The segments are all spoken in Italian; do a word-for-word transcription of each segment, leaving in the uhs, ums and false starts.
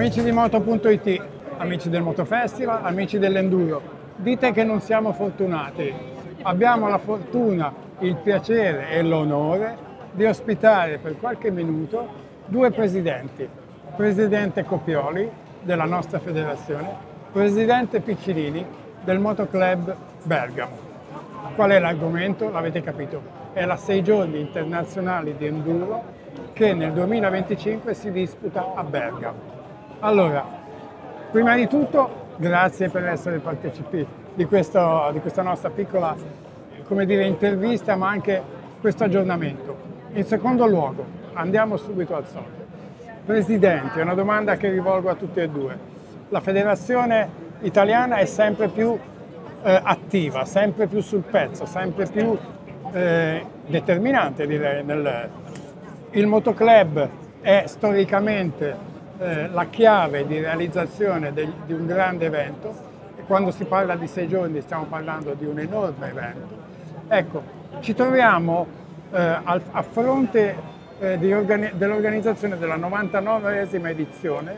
Amici di Moto punto it, amici del Motofestival, amici dell'Enduro, dite che non siamo fortunati. Abbiamo la fortuna, il piacere e l'onore di ospitare per qualche minuto due presidenti. Presidente Copioli della nostra federazione, presidente Piccinini del Motoclub Bergamo. Qual è l'argomento? L'avete capito, è la sei giorni internazionali di enduro che nel duemilaventicinque si disputa a Bergamo. Allora, prima di tutto, grazie per essere partecipi di, questo, di questa nostra piccola, come dire, intervista, ma anche questo aggiornamento. In secondo luogo, andiamo subito al solito. Presidente, è una domanda che rivolgo a tutti e due. La federazione italiana è sempre più eh, attiva, sempre più sul pezzo, sempre più eh, determinante, direi. Nel... Il Motoclub è storicamente eh, la chiave di realizzazione del, di un grande evento, e quando si parla di sei giorni stiamo parlando di un enorme evento. Ecco, ci troviamo eh, al, a fronte eh, dell'organizzazione della novantanovesima edizione,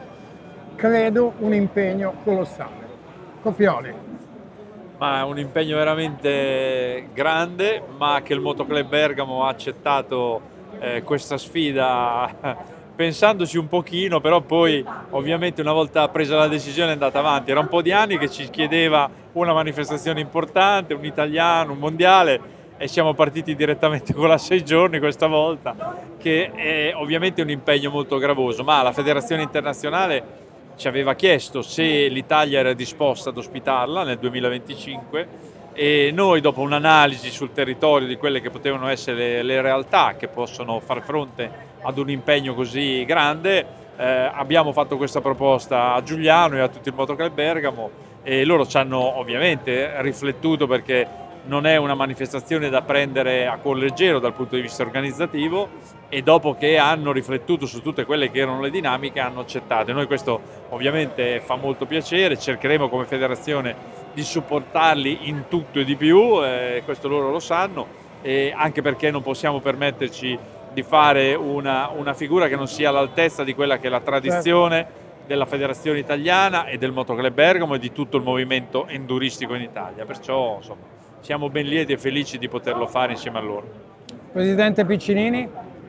credo un impegno colossale. Copioli. Ma è un impegno veramente grande, ma che il Motoclub Bergamo ha accettato eh, questa sfida pensandoci un pochino, però poi ovviamente una volta presa la decisione è andata avanti. Era un po' di anni che ci chiedeva una manifestazione importante, un italiano, un mondiale, e siamo partiti direttamente con la sei giorni questa volta, che è ovviamente un impegno molto gravoso, ma la Federazione Internazionale ci aveva chiesto se l'Italia era disposta ad ospitarla nel duemilaventicinque, e noi, dopo un'analisi sul territorio di quelle che potevano essere le, le realtà che possono far fronte ad un impegno così grande, eh, abbiamo fatto questa proposta a Giuliano e a tutto il Motoclub Bergamo, e loro ci hanno ovviamente riflettuto, perché non è una manifestazione da prendere a cuor leggero dal punto di vista organizzativo, e dopo che hanno riflettuto su tutte quelle che erano le dinamiche hanno accettato. E noi questo ovviamente fa molto piacere, cercheremo come federazione di supportarli in tutto e di più, eh, questo loro lo sanno, e anche perché non possiamo permetterci di fare una, una figura che non sia all'altezza di quella che è la tradizione della Federazione Italiana e del Motoclub Bergamo e di tutto il movimento enduristico in Italia. Perciò insomma, siamo ben lieti e felici di poterlo fare insieme a loro. Presidente Piccinini,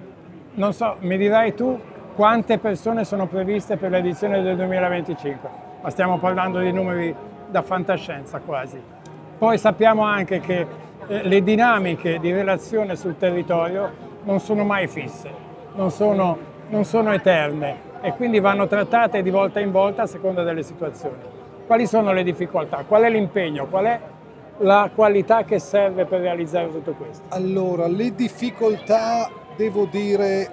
non so, mi dirai tu quante persone sono previste per l'edizione del duemilaventicinque, ma stiamo parlando di numeri da fantascienza quasi. Poi sappiamo anche che eh, le dinamiche di relazione sul territorio non sono mai fisse, non sono, non sono eterne, e quindi vanno trattate di volta in volta a seconda delle situazioni. Quali sono le difficoltà? Qual è l'impegno? Qual è la qualità che serve per realizzare tutto questo? Allora, le difficoltà, devo dire,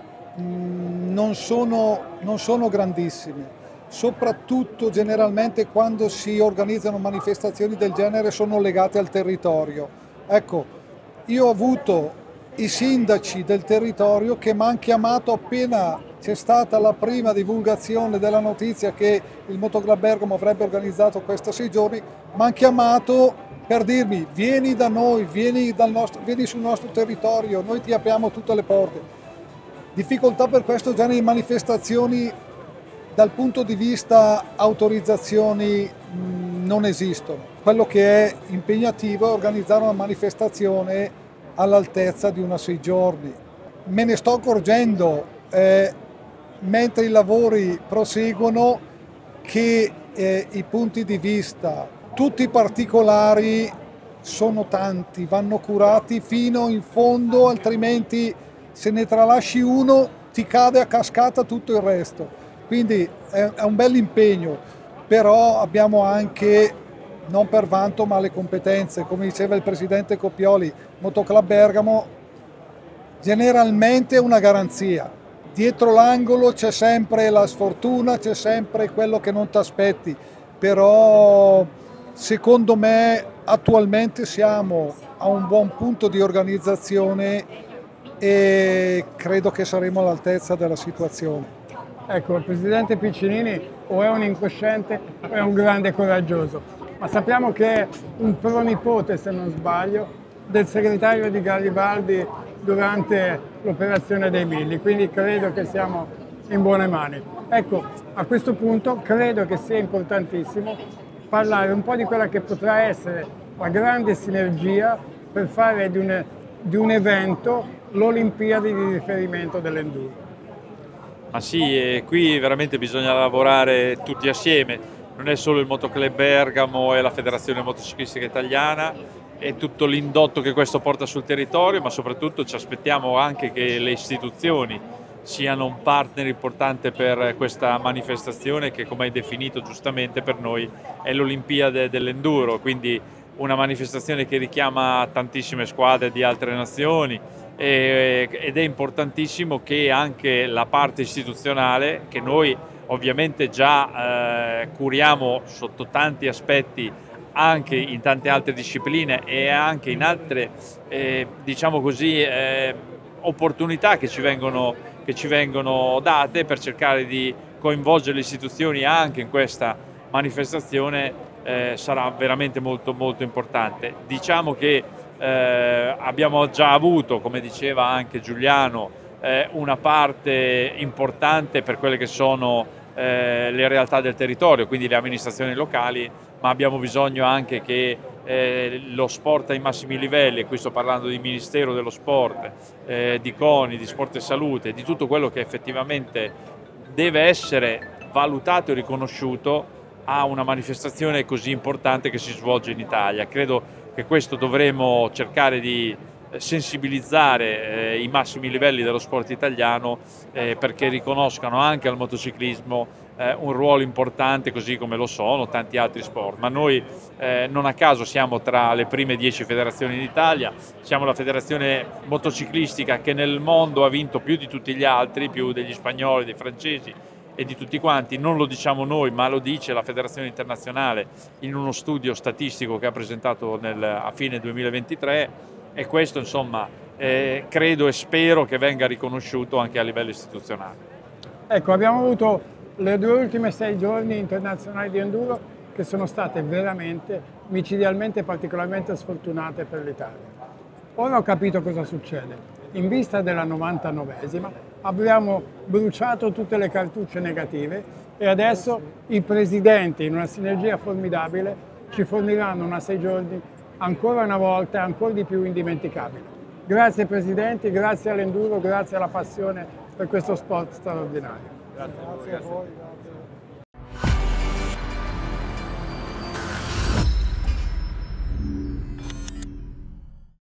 mh, non sono, non sono grandissime. Soprattutto generalmente quando si organizzano manifestazioni del genere sono legate al territorio. Ecco, io ho avuto i sindaci del territorio che mi hanno chiamato appena c'è stata la prima divulgazione della notizia che il Motoclub Bergamo avrebbe organizzato questa sei giorni, mi hanno chiamato per dirmi: vieni da noi, vieni, dal nostro, vieni sul nostro territorio, noi ti apriamo tutte le porte. Difficoltà per questo genere di manifestazioni dal punto di vista autorizzazioni mh, non esistono. Quello che è impegnativo è organizzare una manifestazione all'altezza di una sei giorni. Me ne sto accorgendo eh, mentre i lavori proseguono che eh, i punti di vista, tutti i particolari sono tanti, vanno curati fino in fondo, altrimenti se ne tralasci uno ti cade a cascata tutto il resto. Quindi è un bel impegno, però abbiamo anche, non per vanto, ma le competenze. Come diceva il presidente Copioli, Motoclub Bergamo generalmente è una garanzia. Dietro l'angolo c'è sempre la sfortuna, c'è sempre quello che non ti aspetti, però secondo me attualmente siamo a un buon punto di organizzazione e credo che saremo all'altezza della situazione. Ecco, il presidente Piccinini o è un incosciente o è un grande coraggioso, ma sappiamo che è un pronipote, se non sbaglio, del segretario di Garibaldi durante l'operazione dei Milli, quindi credo che siamo in buone mani. Ecco, a questo punto credo che sia importantissimo parlare un po' di quella che potrà essere la grande sinergia per fare di un, di un evento l'Olimpiadi di riferimento dell'enduro. Ma sì, e qui veramente bisogna lavorare tutti assieme, non è solo il Motoclub Bergamo e la Federazione Motociclistica Italiana, è tutto l'indotto che questo porta sul territorio, ma soprattutto ci aspettiamo anche che le istituzioni siano un partner importante per questa manifestazione che, come hai definito giustamente, per noi è l'Olimpiade dell'enduro, quindi una manifestazione che richiama tantissime squadre di altre nazioni ed è importantissimo che anche la parte istituzionale, che noi ovviamente già eh, curiamo sotto tanti aspetti anche in tante altre discipline e anche in altre eh, diciamo così eh, opportunità che ci vengono che ci vengono date per cercare di coinvolgere le istituzioni anche in questa manifestazione, eh, sarà veramente molto molto importante. Diciamo che eh, abbiamo già avuto, come diceva anche Giuliano, eh, una parte importante per quelle che sono eh, le realtà del territorio, quindi le amministrazioni locali, ma abbiamo bisogno anche che eh, lo sport ai massimi livelli, e qui sto parlando di Ministero dello Sport, eh, di CONI, di Sport e Salute, di tutto quello che effettivamente deve essere valutato e riconosciuto a una manifestazione così importante che si svolge in Italia. Credo che questo dovremo cercare di sensibilizzare eh, i massimi livelli dello sport italiano eh, perché riconoscano anche al motociclismo eh, un ruolo importante, così come lo sono tanti altri sport. Ma noi eh, non a caso siamo tra le prime dieci federazioni in Italia, siamo la federazione motociclistica che nel mondo ha vinto più di tutti gli altri, più degli spagnoli, dei francesi e di tutti quanti. Non lo diciamo noi, ma lo dice la Federazione Internazionale in uno studio statistico che ha presentato nel, a fine duemilaventitré, e questo insomma eh, credo e spero che venga riconosciuto anche a livello istituzionale. Ecco, abbiamo avuto le due ultime sei giorni internazionali di enduro che sono state veramente micidialmente e particolarmente sfortunate per l'Italia. Ora ho capito cosa succede. In vista della novantanovesima abbiamo bruciato tutte le cartucce negative e adesso i presidenti, in una sinergia formidabile, ci forniranno una sei giorni ancora una volta e ancora di più indimenticabile. Grazie Presidenti, grazie all'enduro, grazie alla passione per questo sport straordinario. Grazie a voi. Grazie.